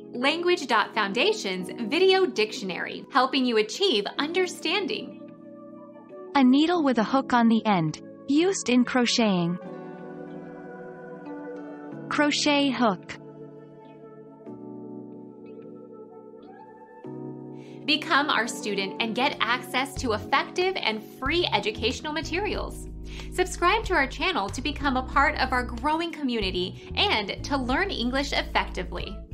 Language.Foundation's Video Dictionary, helping you achieve understanding. A needle with a hook on the end, used in crocheting. Crochet hook. Become our student and get access to effective and free educational materials. Subscribe to our channel to become a part of our growing community and to learn English effectively.